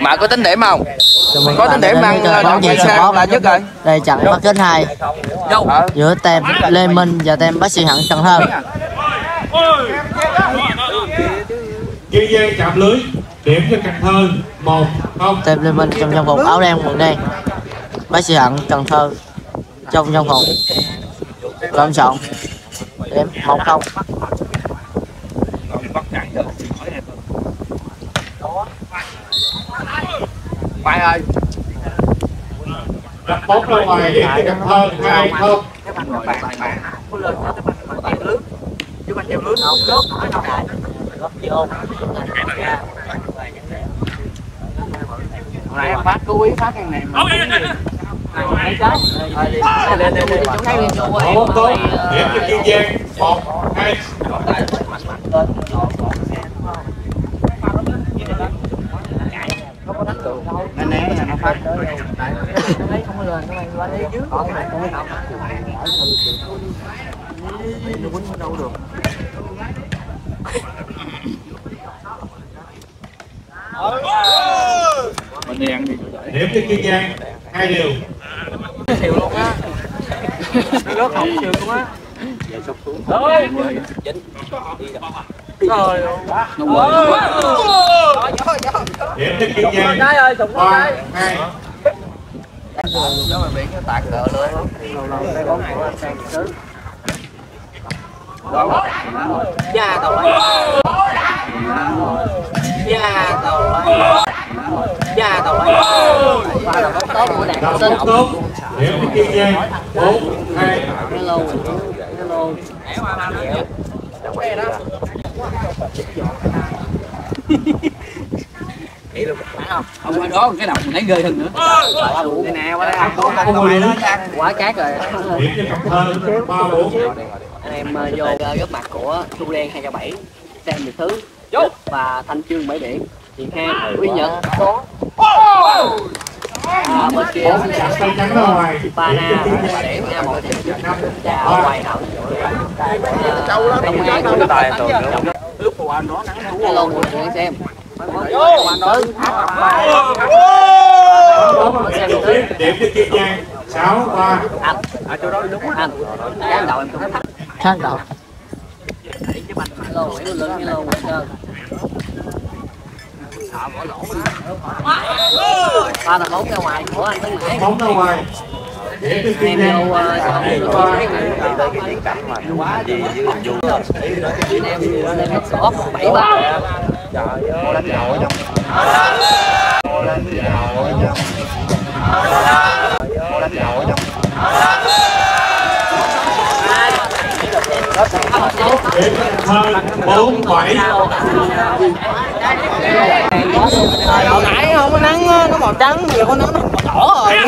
Mà có tính điểm không? Có tính điểm ăn đậu gì sang là nhất rồi. Đây trận bắt kết 2 giữa tem Lê Minh và tem Bác Sĩ Hận Cần Thơ. Kiên Giang chạm lưới, điểm cho Cần Thơ 1-0. Tem Lê Minh trong trang phục áo đen quần đen, Bác Sĩ Hận Cần Thơ trong trang phục lộn xộn, điểm 1-0. Mày ơi, Đặt bóng ra ngoài điểm cho Cần Thơ 2-0. nãy em phát cố ý phát cái này mà. Bóng tốt, điểm cho Kiên Giang 1-2. Anh né là nó phát tới không có lên, nó qua đây dưới. Đâu được. Mình đi ăn đi. Điểm cho Kiên Giang 2-2. Xìu luôn á. Rớt học xìu luôn á. Rồi. Rồi. Điểm cho Kiên Giang 3-2. Nó mà bị cái tạt cỡ lưới. Dạ tàu ấy. Dạ tàu ấy. Dạ tàu ấy. Tốt của đạn Đặt sinh. bóng tốt, điểm cho Kiên Giang 4-2. Hello. Hello. Không phải đó cái nào mình thấy ghê hơn nữa. Đây nè, qua đây quá cát rồi. Điểm cho Cần Thơ 3-4. Anh em vô góp mặt của Thu Đen 207, Sam Việt Thứ và Thanh Chương 7 điểm, Tiền Khang, Uy Nhật bên kia Tay trắng ra ngoài. Pana 3 điểm, A 1 điểm và Hoài Hận. Lúc của anh đó nắng hello mọi người xem. Điểm cho Kiên Giang 6-3. Anh ở chỗ đó đúng anh. Cái đầu em cũng thắt. Kháng đầu. Hello, em lên hello một sơn. Sợ bỏ lỗ. Ba là bóng ra ngoài của anh Tấn Hải. Bóng ra ngoài. Điểm cho Kiên Giang 7-3. hơn 4-7. Hồi nãy không có nắng nó màu trắng, bây giờ có nắng nó màu đỏ rồi.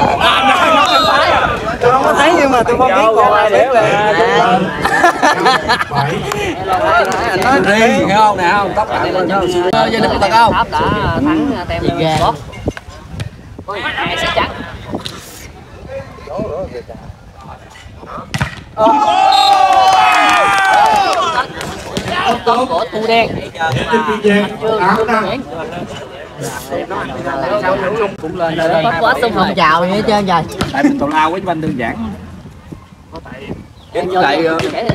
Tôi không có thấy nhưng mà tôi không biết còn ai biết là anh nói riêng nghe không nè, không tóc lại lên cho gia đình tật không đã thắng tem bóp ai sẽ trắng tốt của Thu Đen cũng lên rồi Quá xung không chào vậy hết trơn rồi. tại mình tào lao với banh đơn giản lại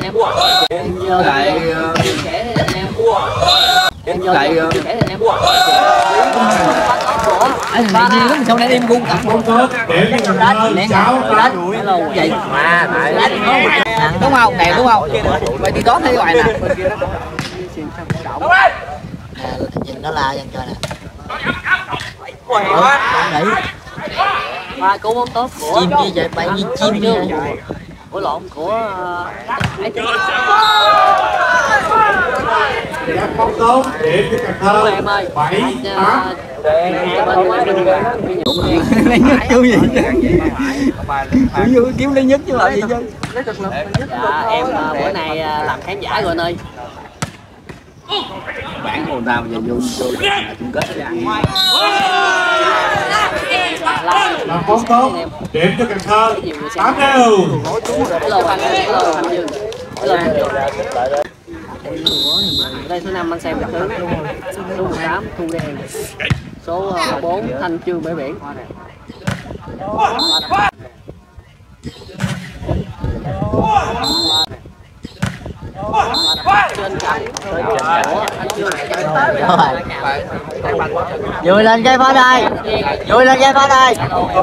Mày gì lắm sau này em gung tập không tốt để cái thằng hơn 6-8 vậy mà đúng không này đúng không mày đi tốt thế gọi nè nhìn nó la dân chơi nè ba cú bóng tốt của chim như vậy bay như chim như của lộn của không tốt để cái thằng hơn 7-8 lấy nhất chú gì chứ kiếm lấy nhất chứ là gì chứ em bữa nay làm khán giả rồi anh ơi bạn hồn nào giờ vô chung kết làm bóng tốt điểm cho Cần Thơ 8-0. đây số 5 anh xem thứ số 18 Thu Đen số 4 Thanh Chương Bãi Biển. Vui lên cái phá đây, vui lên cái phá đây.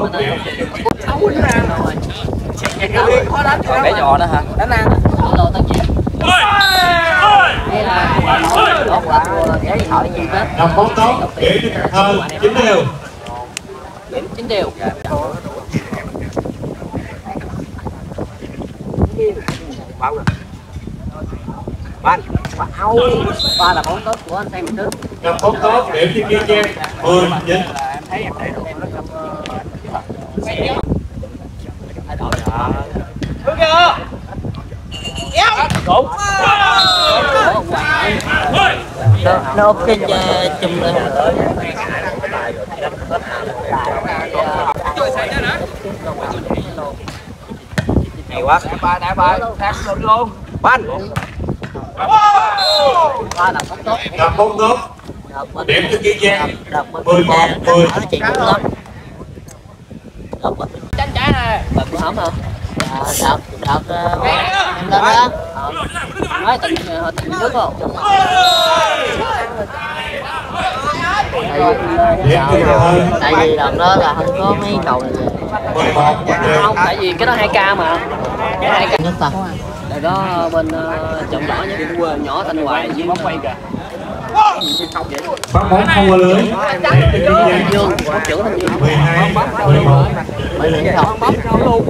Bé nhỏ đó hả? Đánh ăn. Đập bóng tốt để cho Cần Thơ 9-0. 9-0. Ba là bóng tốt của anh Sam Đức. Đập bóng tốt để cho Kiên Giang 10-9. Nó cái chùm lên. Hay quá. Đá ba luôn. Banh. Ba là bóng tốt. Đập bóng tốt. Điểm cho Kiên Giang 11-10. Chị cũng lắm. Tranh trái này. Đập bữa hổm hả? Đợt em lên đó. Nói tình trước không? Tại vì đợt đó là không có mấy cầu này. Không, tại vì cái đó 2K mà. 2K Nhất ta. rồi đó bên chồng đỏ nhá, nhỏ Thanh Hoài với bóng quay kìa. Phát bóng không qua lưới. Thanh Dương, bóng trưởng Thanh Dương. 12-11. Bởi vì không. Bóng luôn.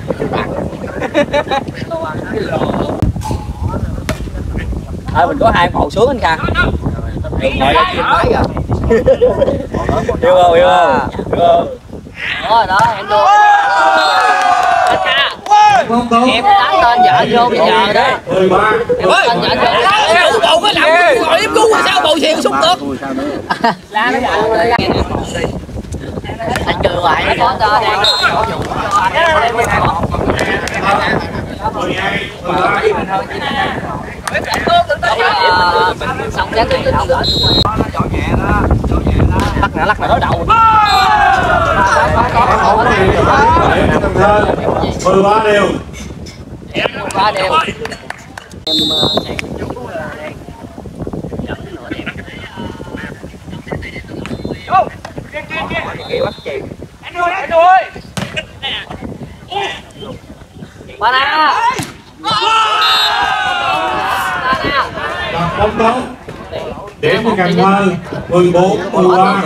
Mình có 2 màu xuống anh Kha. Rồi đó chim máy kìa. Yêu không? Rồi đó em luôn. Anh Kha. Bóng tốt. Em đánh tên vợ vô bây giờ đó. 13. Em đánh tên vợ vô. Bầu có làm gọi em cứu sao bầu xìu xúc tốt. La nó vợ. Anh cười hoài. Có tên đang có dụng. 12. 13. Xong giá tính rồi. Chọn nhẹ đó. Lắc này đối đầu. 13 đều. 3 đều. Ba na. Đập bóng tốt. Điểm cho Cần Thơ 14-13.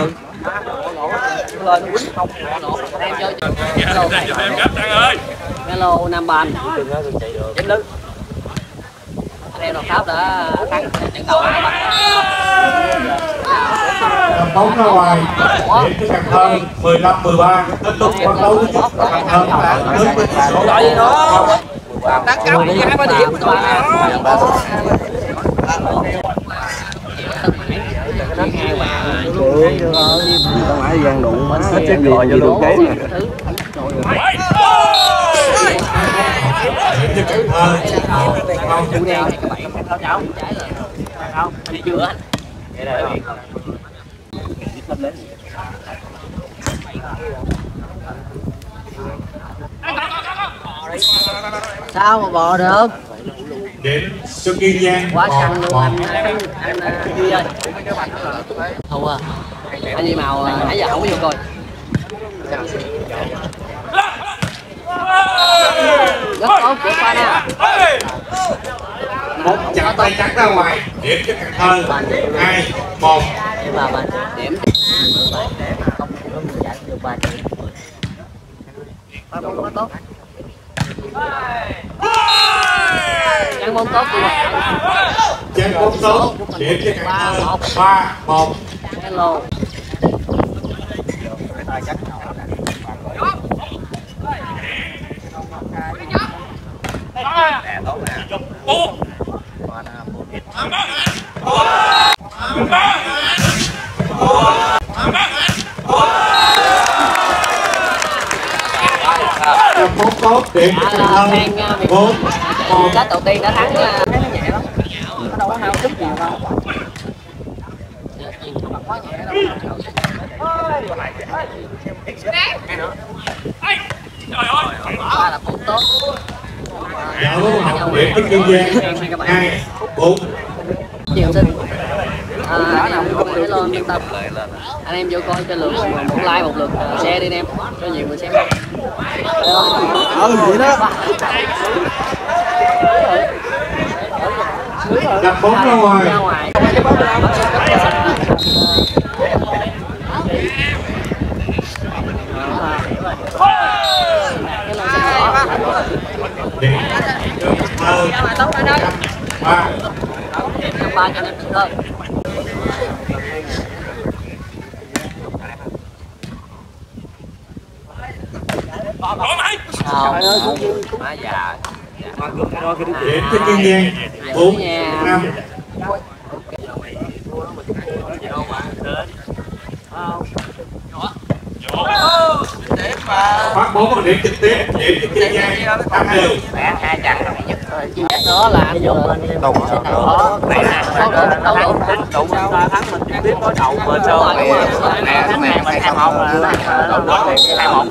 Hello Nam Ban. Chém lưng. Anh em Đồng Tháp đã thắng trận đầu. Đập bóng ra ngoài. Điểm cho Cần Thơ 15-13. Tiếp tục bóng đấu với Cần Thơ đứng với tỷ số. Gọi gì đó. Đá cắm 2-3 điểm. Không phải gian đụng mà chết rồi cho luôn cái nè. Điểm cho Cần Thơ. Chủ đen. Không, đi chưa anh. Sao mà bò được? Điểm cho Kiên Giang Quá căng luôn anh Duy ơi. Thua à? Anh Duy Màu nãy giờ không có vô coi. Rất tốt của pha nè. Một chạm tay trắng ra ngoài. Điểm cho Cần Thơ 2-1. Để vào bạn. Điểm. Bóng tốt. Trang bóng tốt đi. Trang bóng tốt. Điểm cho Cần Thơ 3-1. Hello. Trang bóng tốt. Điểm cho Cần Thơ 4-1. Cách đầu tiên đã thắng nhẹ lắm. Nó đâu có hao sức nhiều đâu. Quá nhẹ đâu. Ba là cũng tốt. Dạ đúng học điểm với Kiên Giang 2 4. Chiều xin nào cũng phải lên yên tâm. Anh em vô coi cho lượt một like một lượt share đi anh em cho nhiều người xem. Vậy đó. Đặt bóng ra ngoài. Điểm ba cho nên hơn. Má già. điểm cho Kiên Giang 4 5. Phát bóng vào điểm trực tiếp, điểm cho Kiên Giang 5 đều. Đó là anh vô Đụng sao thắng mình trực tiếp đối đầu bờ sơ nè thằng này mình 2-1 là 2-1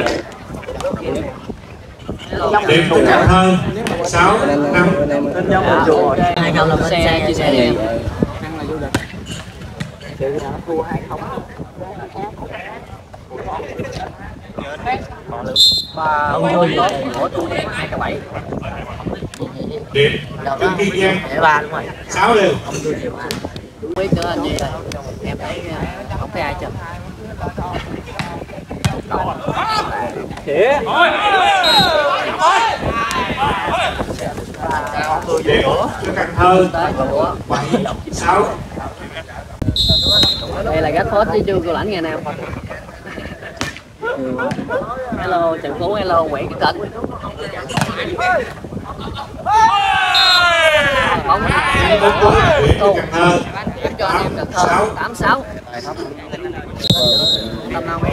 nó Điểm cho Cần Thơ 6 5. hai câu là xe chia sẻ đi. Ba ôi của tôi 2-7. Điểm cho Kiên Giang 3 đúng rồi. 6 đều. Không biết nữa anh gì rồi. Em thấy không thấy ai chụp. Điểm cho Cần Thơ 7 6. Đây là gác phốt với chu cô lãnh nghe nào. Hello Trần Phú, hello Nguyễn Đức Thịnh. Bóng Điểm cho Cần Thơ cho anh em Cần Thơ 8-6. Tâm Nông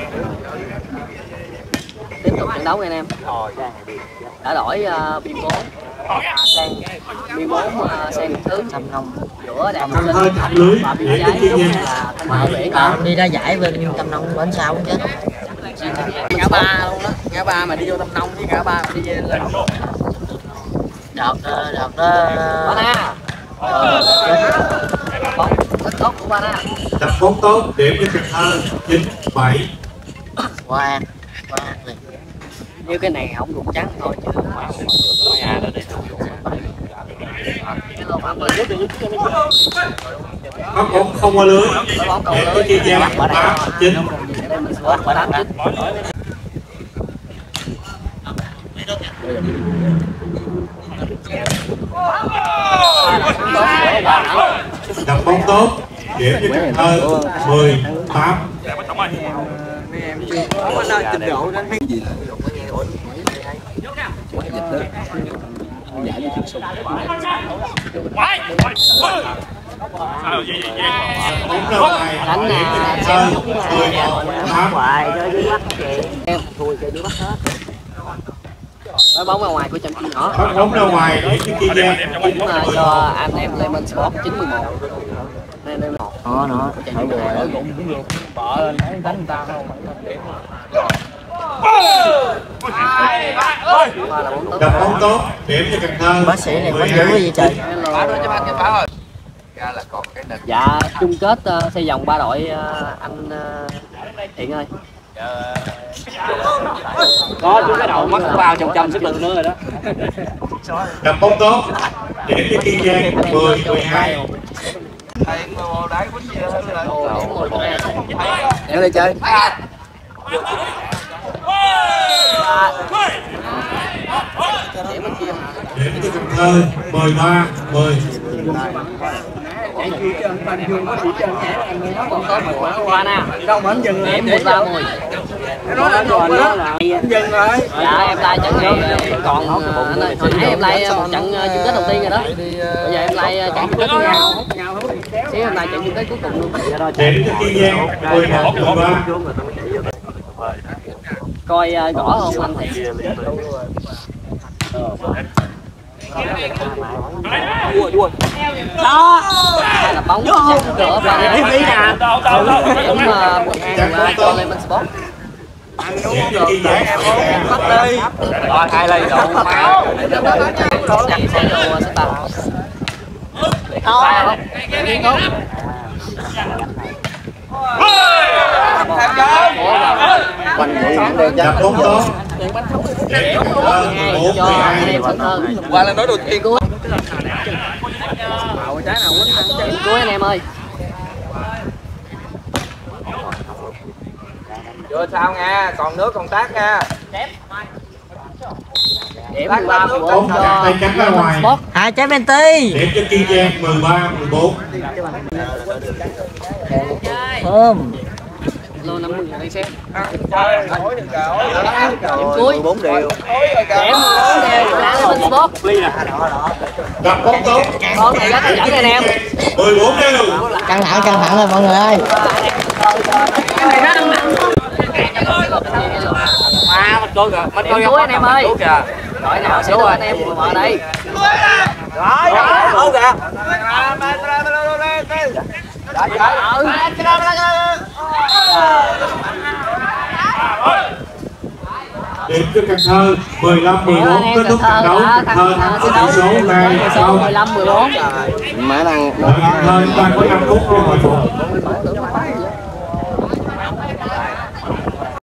tiếp tục trận đấu anh em. Đã đổi biên 4 sang biên 4 sang thứ Tâm Nông giữa Đàm Cần Sinh Thơ chặn lưới và điểm biên cho trái Kiên Giang. là Thanh Hải Bể Cỏ. đi ra giải bên Tâm Nông bến sau cũng chết. Ngã ba luôn đó, ngã ba mà đi vô Tâm Nông với ngã ba mà đi về lên. Đợt Bana. Bóng rất tốt của Bana. Đập bóng tốt, điểm cho Cần Thơ 9 7. qua Như cái này không đụng trắng thôi chứ. Phát bóng không qua lưới. Bóng cầu Điểm cho lưới. Kiên Giang 8 9. Đây mình sửa 8-9. Đập bóng tốt, điểm cho Cần Thơ 10 8. Bóng ra ngoài, Đánh điểm cho Cần Thơ 11 8. hoài chơi dưới mắt Em thua chơi dưới bắt hết. Nói bóng ra ngoài của trận chung nhỏ. Phát bóng ra ngoài, điểm cho Kiên Giang Cũng cho anh em Lemon Sport 9-11. Nên đây một. nó Bỏ lên đánh người ta không. đập bóng tốt, điểm cho Cần Thơ. bác sĩ này quánh dữ cái gì trời. Dạ chung kết xây vòng 3 đội anh Thiện ơi. Có chú cái đầu mắc vào trong sức lực nữa rồi đó. Đập bóng tốt, điểm cho Kiên Giang 10 12. Em đi chơi. Điểm cho Cần Thơ 13 10. Còn có một qua nè. Điểm 13-10. Nói là rồi đó. Dừng rồi. Dạ em like trận này còn anh ơi, hồi nãy em like một trận chung kết đầu tiên rồi đó. Bây giờ em like trận chung kết thứ hai. Xíu em like trận chung kết cuối cùng luôn. Điểm cho Kiên Giang 11 13. Coi gõ không anh Thiện. Đó là bóng chắn cửa và đi nè cũng cho Lemon Sport bắt đi rồi 2 ly đủ máu chặt xe đồ sẽ tao Chặt bóng tốt. Qua lên nói đầu tiên của cuối anh em ơi. chưa sao nha, còn nước còn tác nha. Điểm Bóng chặt tay trắng ra ngoài. 2 trái penalty. Điểm cho Kiên Giang 13-14. Thơm. Lô 50 đi xem. Cuối 4 điều. Điểm 4 điều Lemon Sport. Chặt bóng tốt. Con này rất là dẫn anh em. 14 điều. Căng thẳng rồi mọi người ơi. Mình coi kìa, mình coi Cuối anh em ơi. kìa. Đội nào sẽ đưa anh em vào đây. Rồi, đâu kìa. Điểm cho Cần Thơ 15-14. Kết thúc trận đấu. Cần Thơ nằm ở tỷ số 2-0. 15-14. Cần Thơ đang có 5 phút để hồi phục.